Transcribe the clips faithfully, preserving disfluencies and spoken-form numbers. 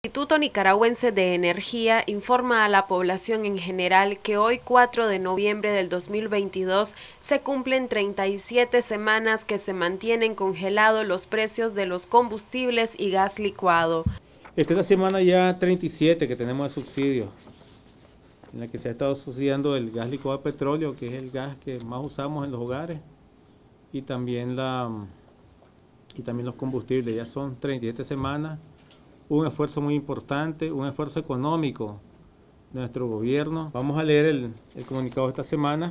El Instituto Nicaragüense de Energía informa a la población en general que hoy, cuatro de noviembre del dos mil veintidós, se cumplen treinta y siete semanas que se mantienen congelados los precios de los combustibles y gas licuado. Esta es la semana ya treinta y siete que tenemos de subsidio, en la que se ha estado subsidiando el gas licuado de petróleo, que es el gas que más usamos en los hogares, y también, la, y también los combustibles. Ya son treinta y siete semanas. Un esfuerzo muy importante, un esfuerzo económico de nuestro gobierno. Vamos a leer el, el comunicado de esta semana.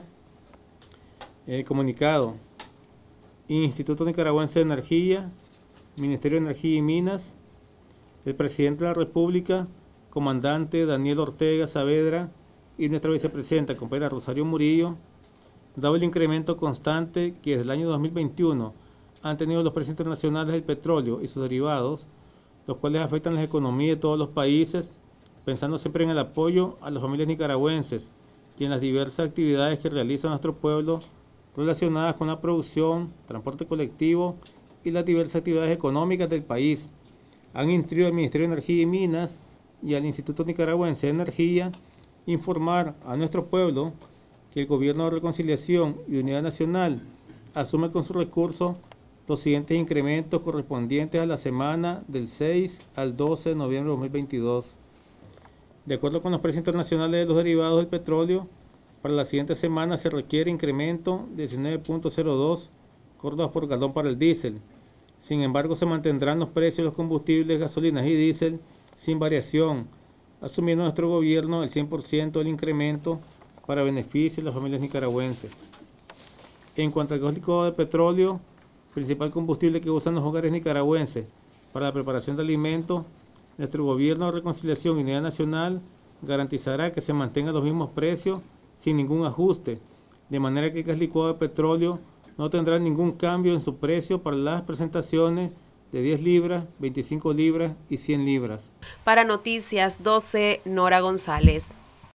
El comunicado: Instituto Nicaragüense de Energía, Ministerio de Energía y Minas, el Presidente de la República, Comandante Daniel Ortega Saavedra y nuestra Vicepresidenta, compañera Rosario Murillo, dado el incremento constante que desde el año dos mil veintiuno han tenido los precios internacionales del petróleo y sus derivados, los cuales afectan las economías de todos los países, pensando siempre en el apoyo a las familias nicaragüenses y en las diversas actividades que realiza nuestro pueblo relacionadas con la producción, transporte colectivo y las diversas actividades económicas del país. Han instruido al Ministerio de Energía y Minas y al Instituto Nicaragüense de Energía informar a nuestro pueblo que el Gobierno de Reconciliación y Unidad Nacional asume con sus recursos los siguientes incrementos correspondientes a la semana del seis al doce de noviembre de dos mil veintidós. De acuerdo con los precios internacionales de los derivados del petróleo, para la siguiente semana se requiere incremento de diecinueve punto cero dos córdobas por galón para el diésel. Sin embargo, se mantendrán los precios de los combustibles, gasolinas y diésel sin variación, asumiendo nuestro gobierno el cien por ciento del incremento para beneficio de las familias nicaragüenses. En cuanto al gas licuado de petróleo, principal combustible que usan los hogares nicaragüenses para la preparación de alimentos, nuestro Gobierno de Reconciliación y Unidad Nacional garantizará que se mantengan los mismos precios sin ningún ajuste, de manera que el gas licuado de petróleo no tendrá ningún cambio en su precio para las presentaciones de diez libras, veinticinco libras y cien libras. Para Noticias doce, Nora González.